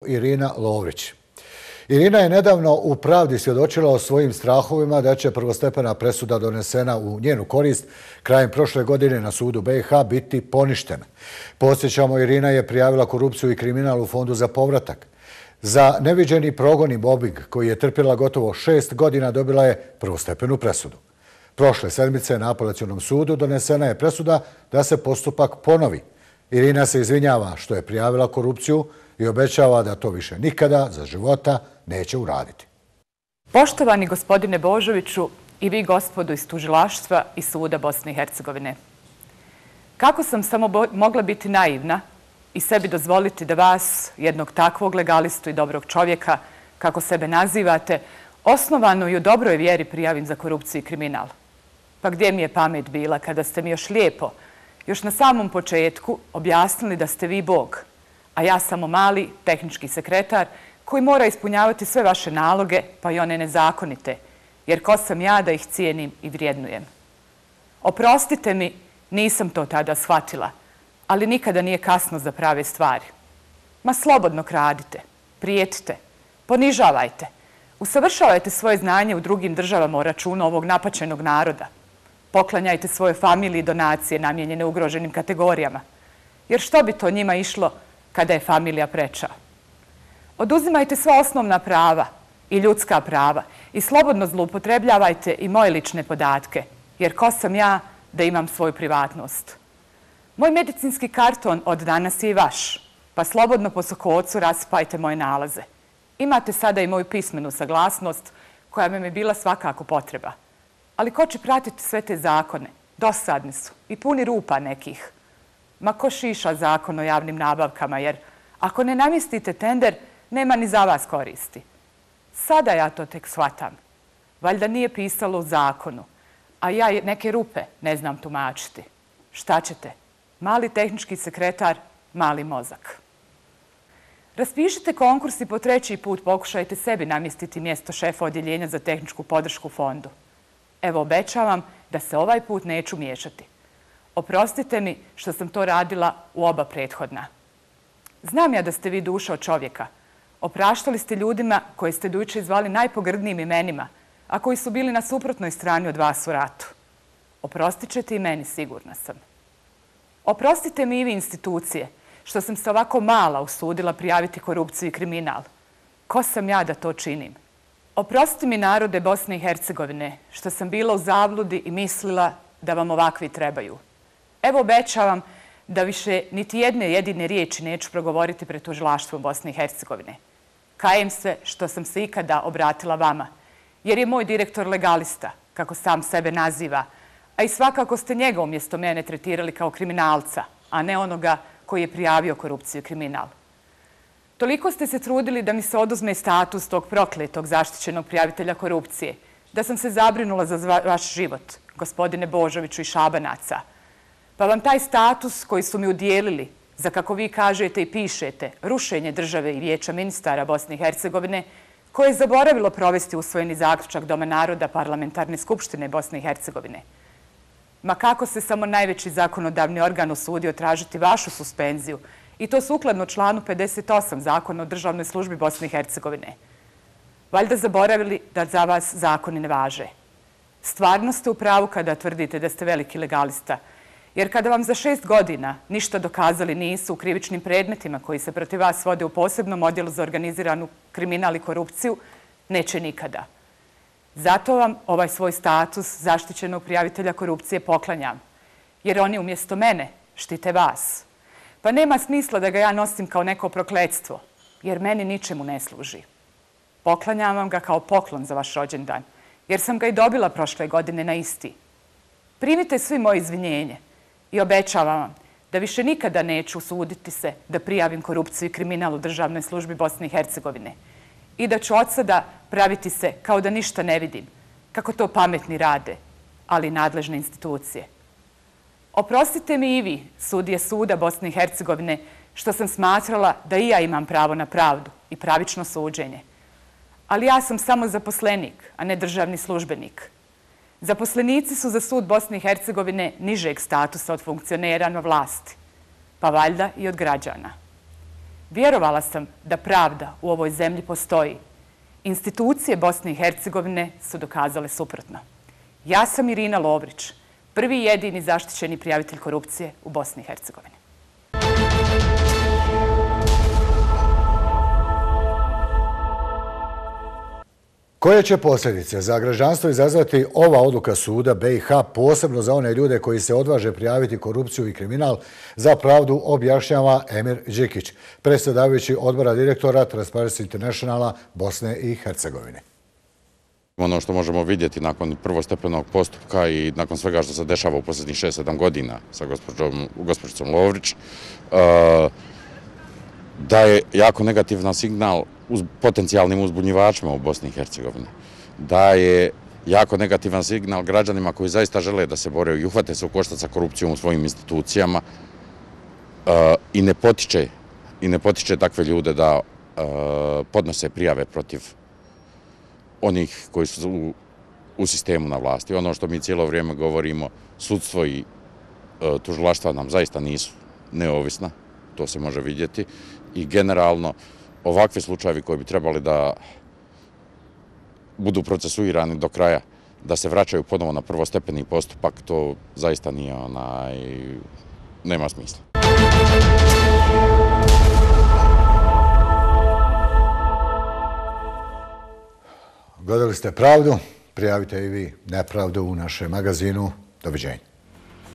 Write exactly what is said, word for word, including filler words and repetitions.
Irina Lovrić. Irina je nedavno u Pravdi svjedočila o svojim strahovima da će prvostepena presuda donesena u njenu korist krajem prošle godine na sudu B i H biti poništena. Podsjećamo, Irina je prijavila korupciju i kriminal u Fondu za povratak. Za neviđeni progon i mobing koji je trpjela gotovo šest godina dobila je prvostepenu presudu. Prošle sedmice na apelacionom sudu donesena je presuda da se postupak ponovi. Irina se izvinjava što je prijavila korupciju i obećava da to više nikada za života neće uraditi. Poštovani gospodine Božoviću i vi gospodo iz tužilaštva i suda Bosne i Hercegovine. Kako sam samo mogla biti naivna i sebi dozvoliti da vas, jednog takvog legalistu i dobrog čovjeka, kako sebe nazivate, osnovano i u dobroj vjeri prijavim za korupciju i kriminal? Pa gdje mi je pamet bila kada ste mi još lijepo, još na samom početku objasnili da ste vi Bog, a ja samo mali tehnički sekretar koji mora ispunjavati sve vaše naloge, pa i one nezakonite, jer ko sam ja da ih cijenim i vrijednujem. Oprostite mi, nisam to tada shvatila, ali nikada nije kasno za prave stvari. Ma slobodno kradite, prijetite, ponižavajte, usavršavajte svoje znanje u drugim državama o računu ovog napaćenog naroda. Poklanjajte svojoj familiji donacije namijenjene ugroženim kategorijama, jer što bi to njima išlo kada je familija preča? Oduzimajte sva osnovna prava i ljudska prava i slobodno zloupotrebljavajte i moje lične podatke, jer ko sam ja da imam svoju privatnost? Moj medicinski karton od danas je i vaš, pa slobodno po sokocu raspajte moje nalaze. Imate sada i moju pismenu saglasnost koja mi je bila svakako potreba. Ali ko će pratiti sve te zakone? Dosadni su i puni rupa nekih. Ma ko šiša zakon o javnim nabavkama, jer ako ne namjestite tender, nema ni za vas koristi. Sada ja to tek shvatam. Valjda nije pisalo u zakonu, a ja neke rupe ne znam tumačiti. Šta ćete? Mali tehnički sekretar, mali mozak. Raspišite konkurs i po treći put pokušajte sebi namjestiti mjesto šefa odjeljenja za tehničku podršku fondu. Evo, obećavam da se ovaj put neću miješati. Oprostite mi što sam to radila u oba prethodna. Znam ja da ste vi duša od čovjeka. Opraštali ste ljudima koje ste dojuče zvali najpogrdnijim imenima, a koji su bili na suprotnoj strani od vas u ratu. Oprostit ćete i meni, sigurna sam. Oprostite mi i vi institucije, što sam se ovako mala usudila prijaviti korupciju i kriminal. Ko sam ja da to činim? Oprostite mi, narode Bosne i Hercegovine, što sam bila u zabludi i mislila da vam ovakvi trebaju. Evo, obećavam da više niti jedne jedine riječi neću progovoriti pred tužilaštvom Bosne i Hercegovine. Kajem se što sam se ikada obratila vama, jer je moj direktor legalista, kako sam sebe naziva, a i svakako ste njega umjesto mene tretirali kao kriminalca, a ne onoga koji je prijavio korupciju i kriminal. Toliko ste se trudili da mi se oduzme status tog prokletog zaštićenog prijavitelja korupcije, da sam se zabrinula za vaš život, gospodine Božoviću i Šabanaca. Pa vam taj status koji su mi udijelili za, kako vi kažete i pišete, rušenje države i vijeća ministara Bosne i Hercegovine, koje je zaboravilo provesti usvojeni zaključak Doma naroda Parlamentarne skupštine Bosne i Hercegovine. Ma kako se samo najveći zakonodavni organ usudio tražiti vašu suspenziju, i to sukladno članu pedeset osam Zakona o državnoj službi Bosne i Hercegovine. Valjda zaboravili da za vas zakoni ne važe. Stvarno ste u pravu kada tvrdite da ste veliki legalista, jer kada vam za šest godina ništa dokazali nisu u krivičnim predmetima koji se protiv vas vode u posebnom odjelu za organiziranu kriminal i korupciju, neće nikada. Zato vam ovaj svoj status zaštićenog prijavitelja korupcije poklanjam, jer oni umjesto mene štite vas. Pa nema smisla da ga ja nosim kao neko prokletstvo, jer meni ničemu ne služi. Poklanjam vam ga kao poklon za vaš rođendan, jer sam ga i dobila prošle godine na isti. Primite svi moje izvinjenje i obećavam vam da više nikada neću usuditi se da prijavim korupciju i kriminal u državnoj službi Bosne i Hercegovine i da ću od sada praviti se kao da ništa ne vidim, kako to pametni rade, ali i nadležne institucije. Oprostite mi i vi, sudije suda Bosne i Hercegovine, što sam smatrala da i ja imam pravo na pravdu i pravično suđenje. Ali ja sam samo zaposlenik, a ne državni službenik. Zaposlenici su za sud Bosne i Hercegovine nižeg statusa od funkcionera na vlasti, pa valjda i od građana. Vjerovala sam da pravda u ovoj zemlji postoji. Institucije Bosne i Hercegovine su dokazale suprotno. Ja sam Irina Lovrić, prvi i jedini zaštićeni prijavitelj korupcije u Bosni i Hercegovini. Koje će posljedice za građanstvo izazvati ova odluka suda B i H, posebno za one ljude koji se odvaže prijaviti korupciju i kriminal, za pravdu objašnjava Emir Đikić, predsjedavajući odbora direktora Transparency Internationala Bosne i Hercegovine. Ono što možemo vidjeti nakon prvostepenog postupka i nakon svega što se dešava u posljednjih šest sedam godina sa gospođicom Lovrić, da je jako negativan signal potencijalnim uzbunjivačima u Bosni i Hercegovini. Da je jako negativan signal građanima koji zaista žele da se bore i uhvate se u koštac sa korupcijom u svojim institucijama i ne potiče, i ne potiče takve ljude da podnose prijave protiv onih koji su u, u sistemu na vlasti. Ono što mi cijelo vrijeme govorimo, sudstvo i tužilaštva nam zaista nisu neovisna, to se može vidjeti, i generalno ovakvi slučajevi koji bi trebali da budu procesuirani do kraja, da se vraćaju ponovo na prvostepeni postupak, to zaista nije onaj, nema smisla. Gledali ste Pravdu, prijavite i vi nepravdu u našem magazinu. Doviđenja.